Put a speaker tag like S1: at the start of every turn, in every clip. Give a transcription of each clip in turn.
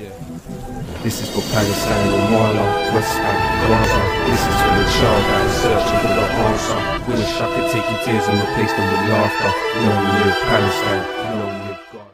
S1: This is for Palestine, Ramallah, West Bank, Gaza. This is for the child that is searching for the answer. Wish I could take your tears and replace them with laughter. Long live Palestine, long live Gaza.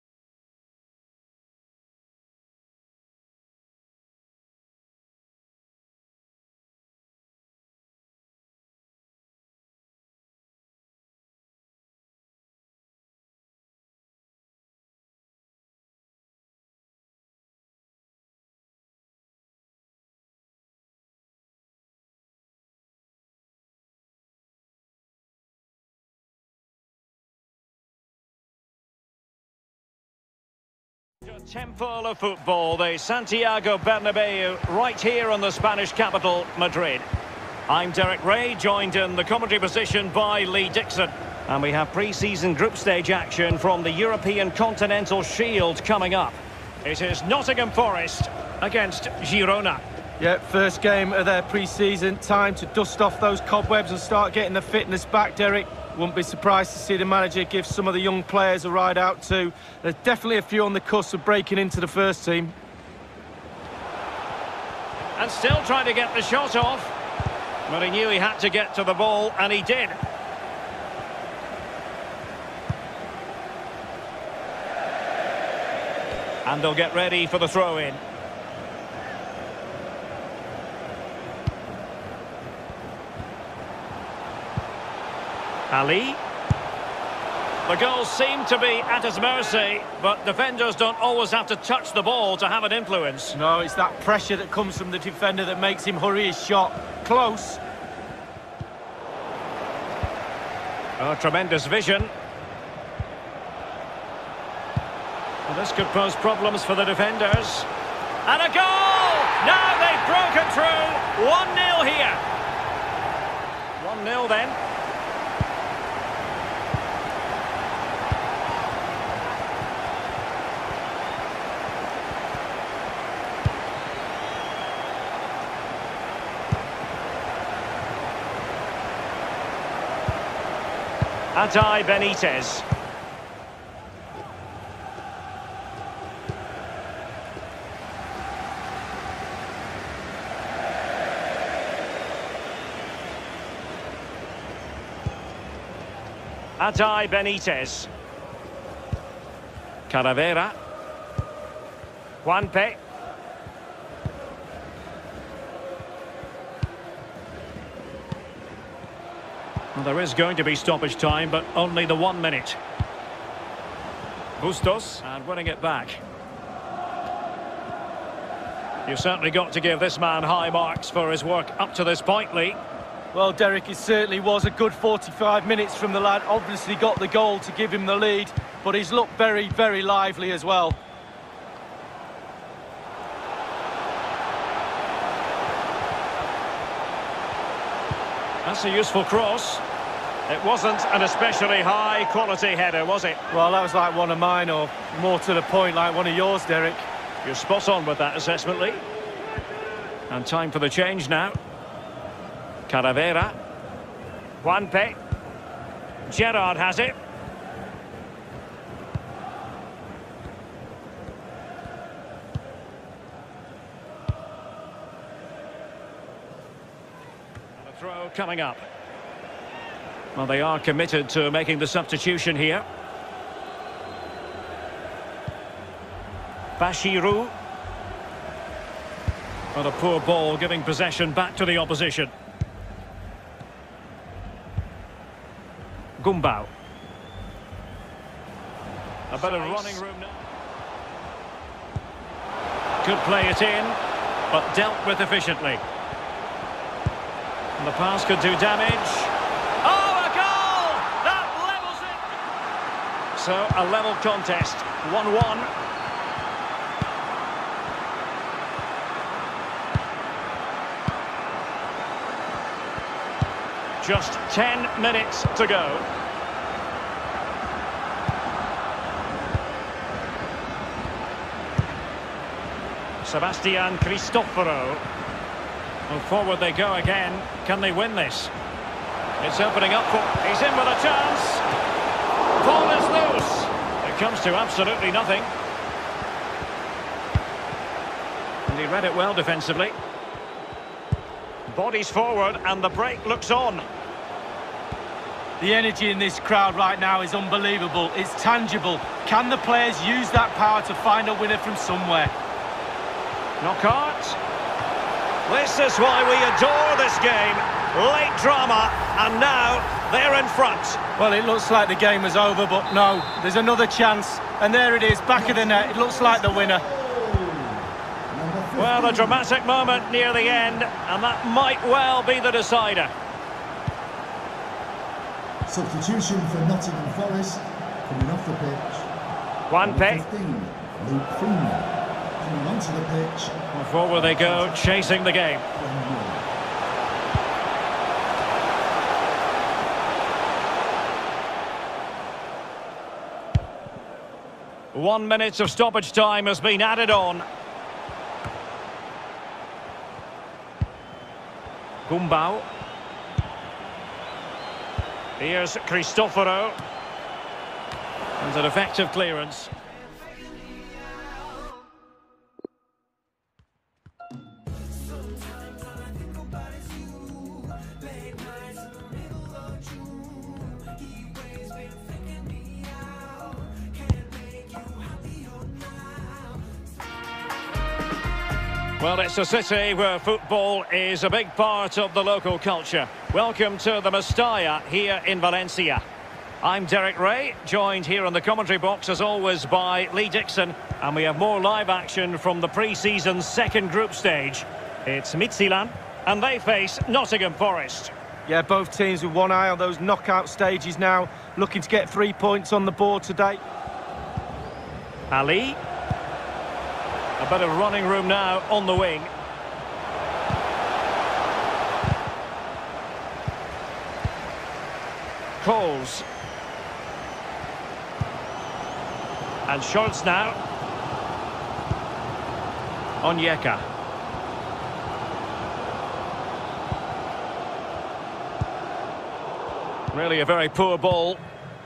S2: Temple of football, the Santiago Bernabeu, right here in the Spanish capital, Madrid. I'm Derek Ray, joined in the commentary position by Lee Dixon. And we have pre-season group stage action from the European Continental Shield coming up. It is Nottingham Forest against Girona.
S3: Yeah, first game of their pre-season. Time to dust off those cobwebs and start getting the fitness back, Derek. Wouldn't be surprised to see the manager give some of the young players a ride out too. There's definitely a few on the cusp of breaking into the first team.
S2: And still trying to get the shot off. But he knew he had to get to the ball, and he did. And they'll get ready for the throw-in. Ali. The goals seem to be at his mercy, but defenders don't always have to touch the ball to have an influence.
S3: No, it's that pressure that comes from the defender that makes him hurry his shot. Close.
S2: Oh, tremendous vision. Well, this could pose problems for the defenders. And a goal! Now they've broken through. 1-0 here. 1-0 then. Adai Benitez. Adai Benitez. Caravera. Juanpe. Well, there is going to be stoppage time, but only the 1 minute. Bustos, and winning it back. You've certainly got to give this man high marks for his work up to this point, Lee.
S3: Well, Derek, it certainly was a good 45 minutes from the lad. Obviously got the goal to give him the lead, but he's looked very, very lively as well.
S2: That's a useful cross. It wasn't an especially high-quality header, was it?
S3: Well, that was like one of mine, or more to the point, like one of yours, Derek.
S2: You're spot on with that assessment, Lee. And time for the change now. Caravera. Juanpe. Gerrard has it. Throw coming up. Well, they are committed to making the substitution here. Bashiru. Well, a poor ball giving possession back to the opposition. Gumbau. A bit of running room now. Could play it in, but dealt with efficiently. And the pass could do damage. Oh, a goal! That levels it! So, a level contest, 1-1. Just 10 minutes to go. Sebastian Cristoforo. Well, forward they go again. Can they win this? It's opening up for... He's in with a chance. Ball is loose. It comes to absolutely nothing. he read it well defensively. Bodies forward and the break looks on.
S3: The energy in this crowd right now is unbelievable. It's tangible. Can the players use that power to find a winner from somewhere?
S2: Knockout. This is why we adore this game. Late drama, and now they're in front.
S3: Well, it looks like the game was over, but no, there's another chance. And there it is, back of the net. It looks like the winner.
S2: Well, a dramatic moment near the end, and that might well be the decider.
S4: Substitution for Nottingham Forest, coming off the pitch.
S2: Juan Pe.
S4: 15, Luke Freeman. Coming onto the pitch.
S2: Well, forward they go, chasing the game. 1 minute of stoppage time has been added on. Gumbau. Here's Cristoforo. And an effective clearance. Well, it's a city where football is a big part of the local culture. Welcome to the Mestalla here in Valencia. I'm Derek Ray, joined here in the commentary box as always by Lee Dixon, and we have more live action from the pre-season second group stage. It's Midtjylland, and they face Nottingham Forest.
S3: Yeah, both teams with one eye on those knockout stages now, looking to get 3 points on the board today.
S2: Ali. A bit of running room now on the wing. Coles. And Schultz now. Onyeka. Really a very poor ball.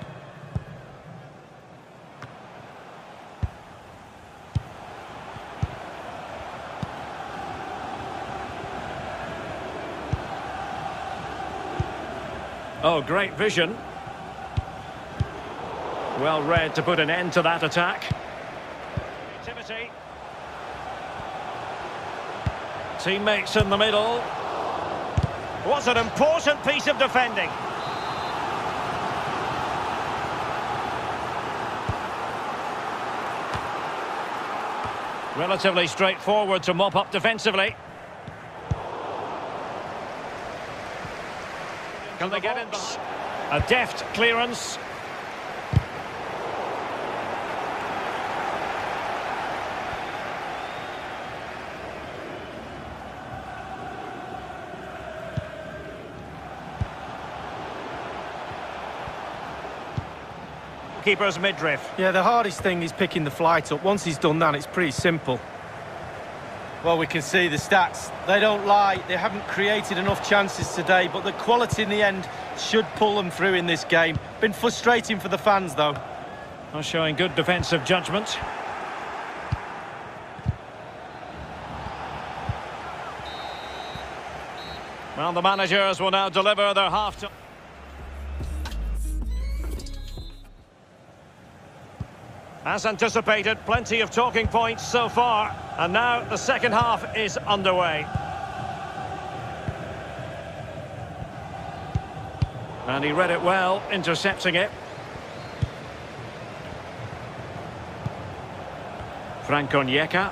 S2: Oh, great vision. Well read to put an end to that attack. Activity. Teammates in the middle. What an important piece of defending. Relatively straightforward to mop up defensively. Can they get in behind? A deft clearance. Keeper's midriff.
S3: Yeah, the hardest thing is picking the flight up. Once he's done that, it's pretty simple. Well, we can see the stats. They don't lie. They haven't created enough chances today, but the quality in the end should pull them through in this game. Been frustrating for the fans, though.
S2: Not showing good defensive judgment. Well, the managers will now deliver their half-time. As anticipated, plenty of talking points so far, and now the second half is underway. And he read it well, intercepting it. Frank Onyeka.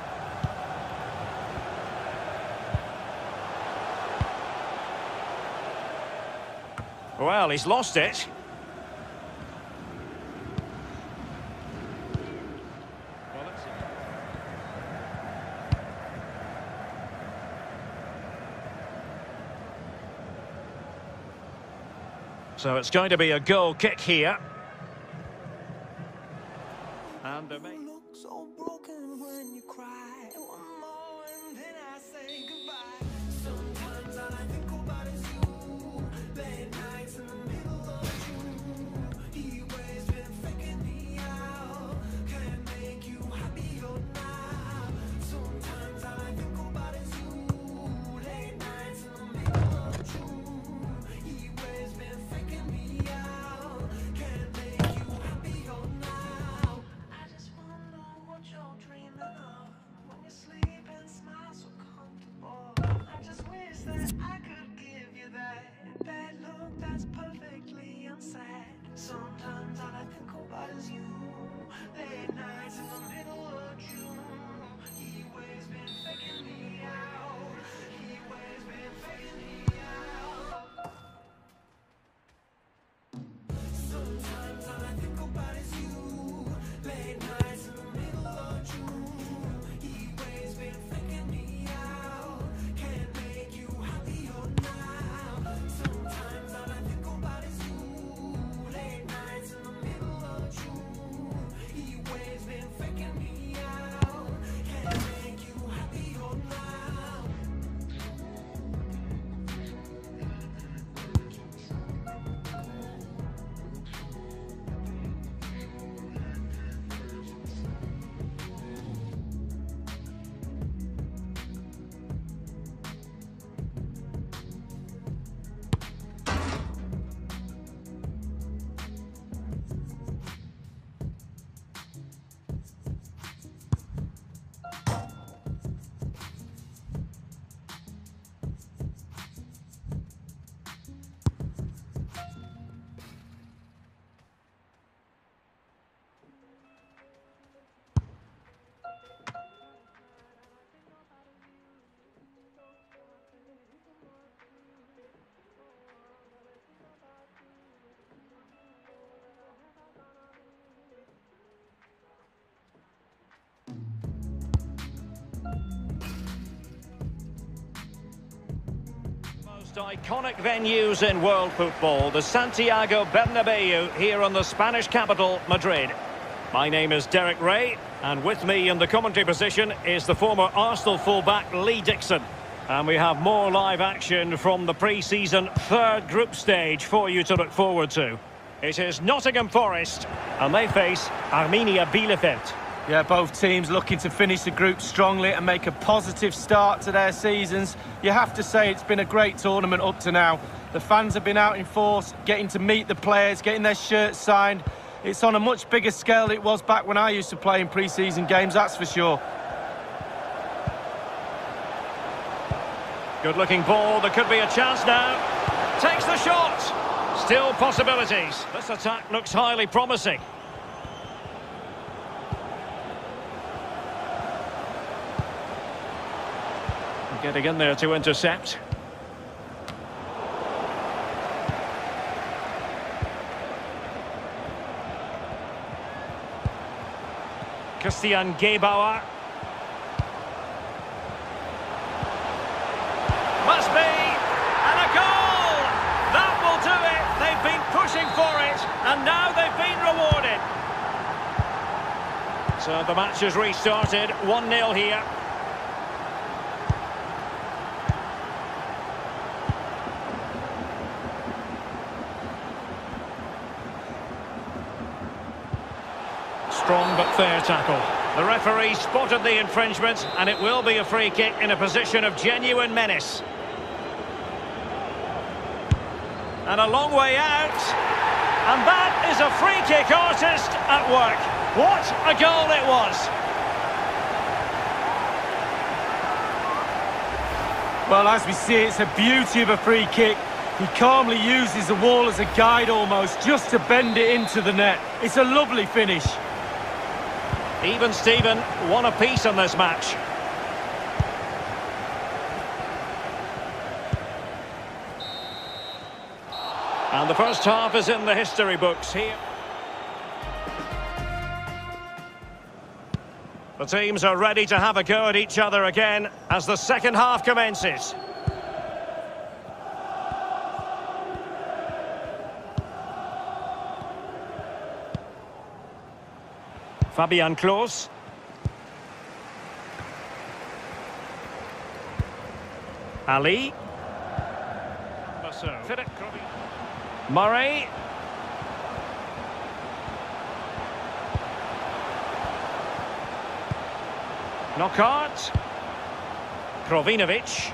S2: Well, he's lost it. So it's going to be a goal kick here. And a
S5: Look so broken when you cry. One more and then I say goodbye. Sometimes all I think about is you. Late nights in the middle of June. He always been faking me out. Can't make you happier now. Sometimes all I think is you. Late nights in the middle of June. He always been faking me out. He always been faking me out. Sometimes all I think about is you. Late nights in the middle of June. He always been faking me out. Can't make you happier now. Sometimes all I think about is you. Late nights in the middle of June. He always been faking me out. Can't make you happier now.
S2: Most iconic venues in world football, the Santiago Bernabeu here in the Spanish capital, Madrid. My name is Derek Ray, and with me in the commentary position is the former Arsenal fullback Lee Dixon. And we have more live action from the pre-season third group stage for you to look forward to. It is Nottingham Forest, and they face Arminia Bielefeld.
S3: Yeah, both teams looking to finish the group strongly and make a positive start to their seasons. You have to say it's been a great tournament up to now. The fans have been out in force, getting to meet the players, getting their shirts signed. It's on a much bigger scale than it was back when I used to play in pre-season games, that's for sure.
S2: Good-looking ball, there could be a chance now. Takes the shot. Still possibilities. This attack looks highly promising. Getting in there to intercept. Christian Gebauer. Must be! And a goal! That will do it! They've been pushing for it, and now they've been rewarded. So the match has restarted, 1-0 here. Strong but fair tackle. The referee spotted the infringement, and it will be a free kick in a position of genuine menace. And a long way out. And that is a free kick artist at work. What a goal it was.
S3: Well, as we see, it's a beauty of a free kick. He calmly uses the wall as a guide almost, just to bend it into the net. It's a lovely finish.
S2: Even Steven, one apiece on this match. And the first half is in the history books here. The teams are ready to have a go at each other again as the second half commences. Fabian Klos. Ali. Philip Murray. Knockaert. Krovinovic.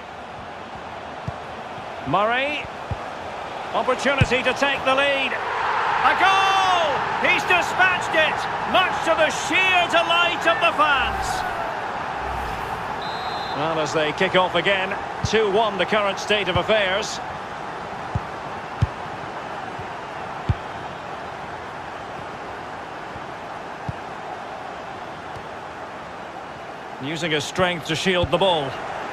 S2: Murray. Opportunity to take the lead. A goal! He's dispatched it, much to the sheer delight of the fans. Well, as they kick off again, 2-1 the current state of affairs. Using his strength to shield the ball.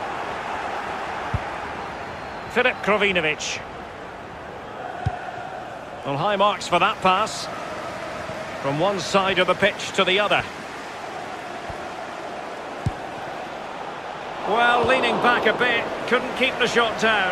S2: Filip Krovinovic. Well, high marks for that pass. From one side of the pitch to the other. Well, leaning back a bit, couldn't keep the shot down.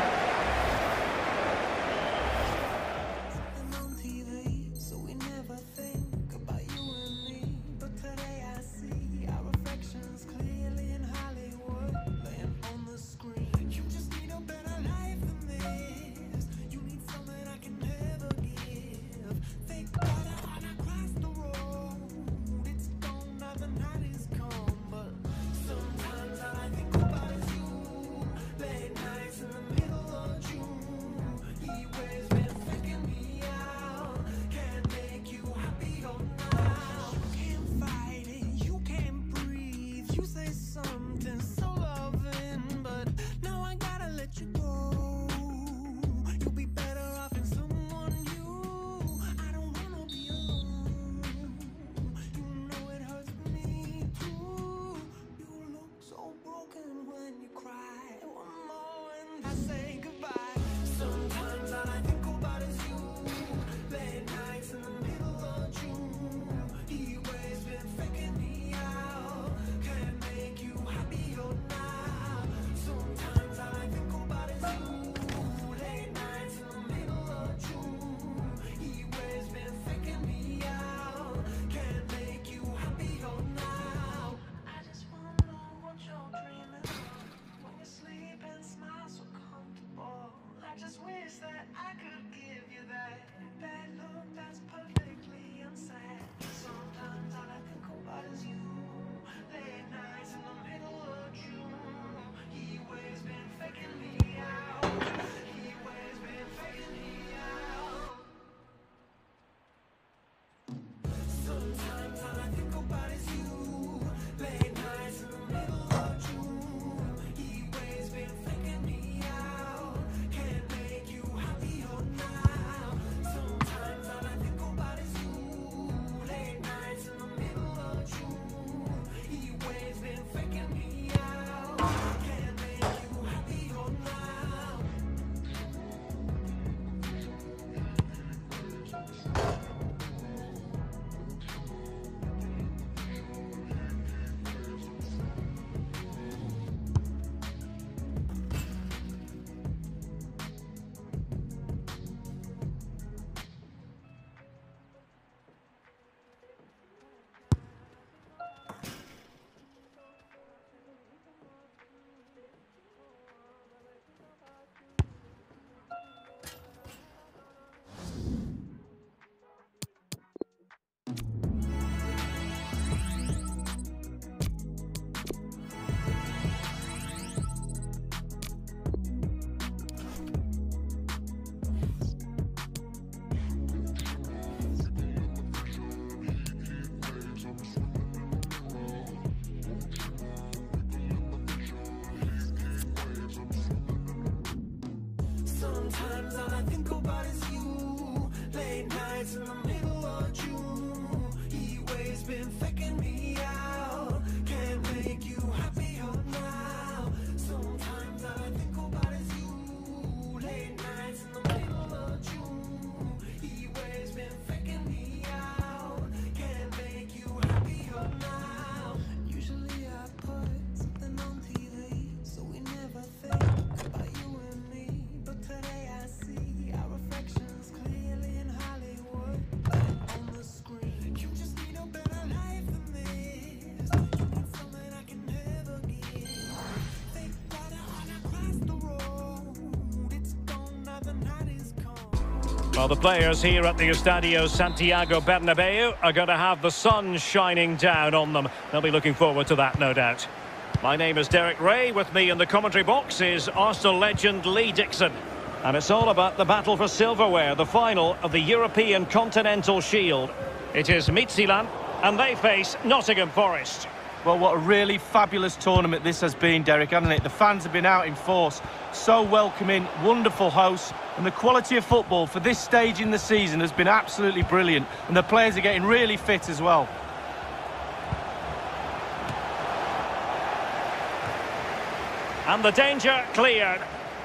S5: On TV, so we never think about you and me. But today I see our reflections clearly in Hollywood, laying on the screen. You just need a better life than this. You need something I can never give. Think about it when I cross the road. It's gone now, the night is come. But sometimes all I think about is you. Late nights in the middle of June. He waves been freaking me out. Can't make you happier now. You can't fight it, you can't breathe. You say something so loving, but now I gotta let you go. You'll be better off in someone new. I don't wanna be alone. You know it hurts me too. You look so broken when you cry. One more and I say goodbye. Sometimes all I think about is you. Late nights in the middle of June. He waves been faking me out. Can't make you happier now. Sometimes all I think about is you. Late nights in the middle of June. He waves been faking me out. Can't make you happier now. I just wanna know what you're dreaming of. When you sleep and smile so comfortable. I just wish that I could give you that bad look that's perfectly unsaid. Sometimes all I think about is you. Late nights in the middle of June. He waves been faking me out. He waves been faking me out. Sometimes all I think about is you. Late nights in the middle of June. He waves been faking me out. Can't make you happier now. Sometimes all I think about is you. Late nights in the middle of June. He waves been faking me out. Can't make you happier now. Sometimes all I think about is you. Late nights in the middle of June. He waves been faking me out. Can't make you happier now. Sometimes all I think about is you. Late nights in the middle of June. He waves been faking me out. Can't make you happier now. Usually I put something on TV, so we never think about you and me. But today I see our reflections clearly in Hollywood, on the screen. You just need a better life than this. You need something I can never give. Think about it when I cross the road. It's gone now, the night is come.
S2: Well, the players here at the Estadio Santiago Bernabeu are going to have the sun shining down on them. They'll be looking forward to that, no doubt. My name is Derek Ray. With me in the commentary box is Arsenal legend Lee Dixon. And it's all about the battle for silverware, the final of the European Continental Shield. It is Midtjylland, and they face Nottingham Forest.
S3: Well, what a really fabulous tournament this has been, Derek, hasn't it? The fans have been out in force, so welcoming, wonderful hosts, and the quality of football for this stage in the season has been absolutely brilliant, and the players are getting really fit as well.
S2: And the danger cleared.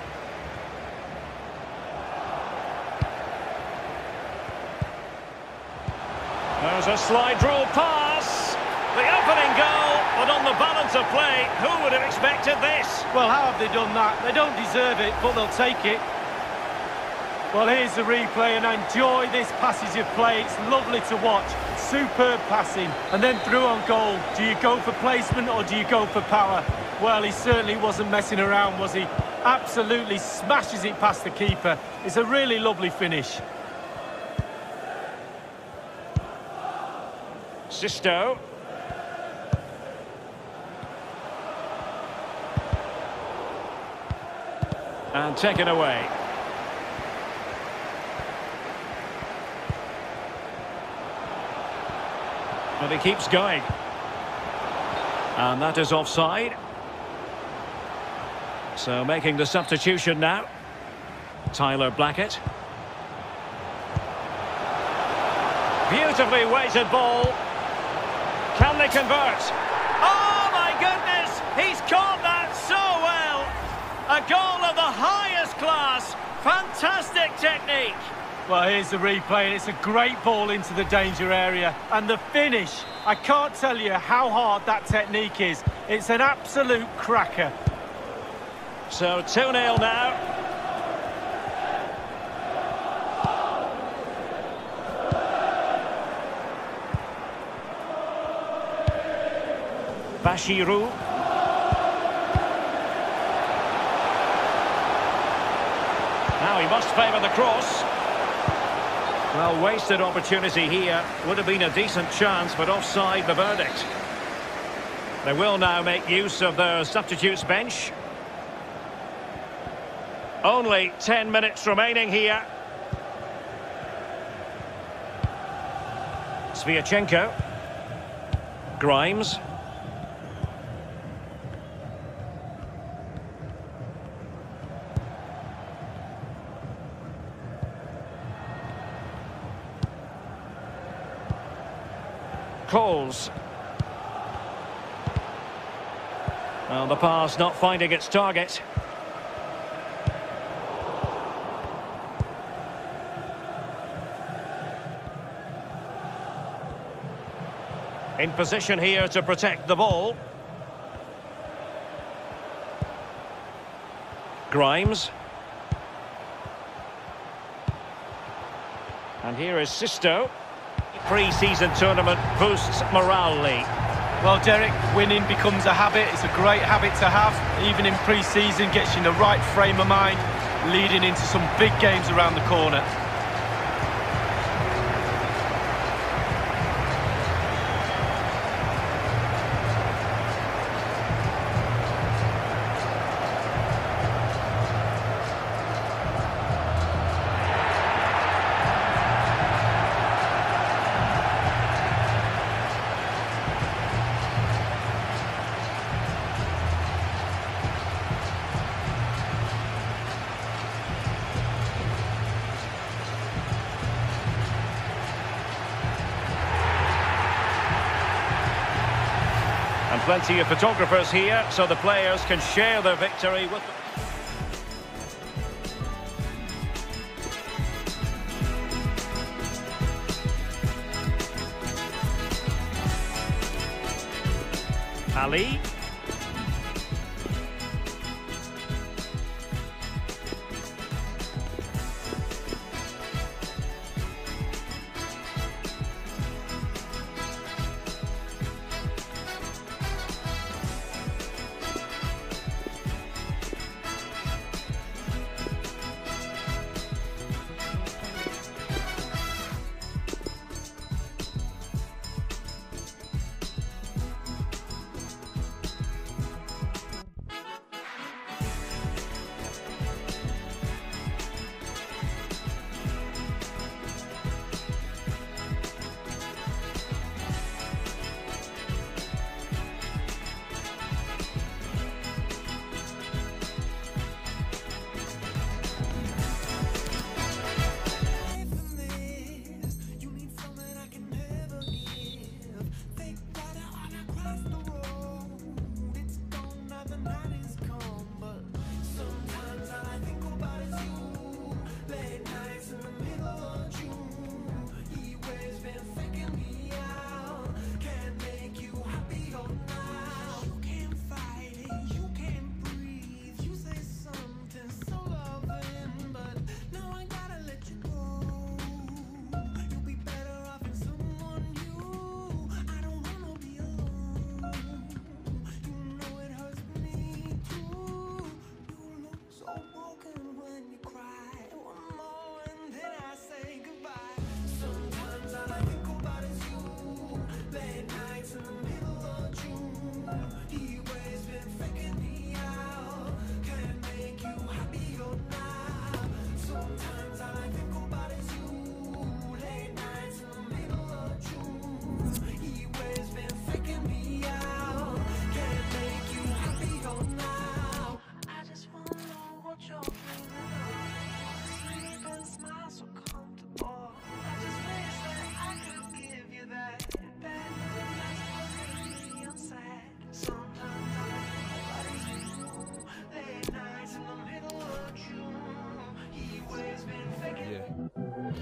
S2: There's a slide rule pass. The opening goal, but on the balance of play, who would have expected this?
S3: Well, how have they done that? They don't deserve it, but they'll take it. Well, here's the replay, and I enjoy this passage of play. It's lovely to watch. Superb passing. And then through on goal. Do you go for placement or do you go for power? Well, he certainly wasn't messing around, was he? Absolutely smashes it past the keeper. It's a really lovely finish.
S2: Sisto. And taken away. But he keeps going. And that is offside. So making the substitution now. Tyler Blackett. Beautifully weighted ball. Can they convert? Oh my goodness! He's caught that so well! A goal of the highest class. Fantastic technique.
S3: Well, here's the replay, and it's a great ball into the danger area. And the finish, I can't tell you how hard that technique is. It's an absolute cracker.
S2: So 2-0 now. Bashiru. Now he must favour the cross. Well, wasted opportunity here. Would have been a decent chance, but offside the verdict. They will now make use of their substitutes bench. Only 10 minutes remaining here. Sviatchenko. Grimes. Coles. Well, the pass not finding its target. In position here to protect the ball. Grimes. And here is Sisto. Pre-season tournament boosts morale, Lee.
S3: Well, Derek, winning becomes a habit. It's a great habit to have. Even in pre-season, gets you in the right frame of mind, leading into some big games around the corner.
S2: And plenty of photographers here, so the players can share their victory with them. Ali.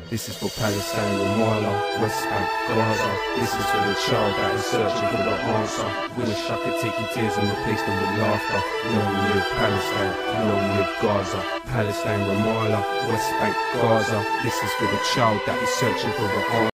S1: This is for Palestine, Ramallah, West Bank, Gaza. This is for the child that is searching for the answer. Wish I could take your tears and replace them with laughter. Long live Palestine, long live Gaza. Palestine, Ramallah, West Bank, Gaza. This is for the child that is searching for the answer.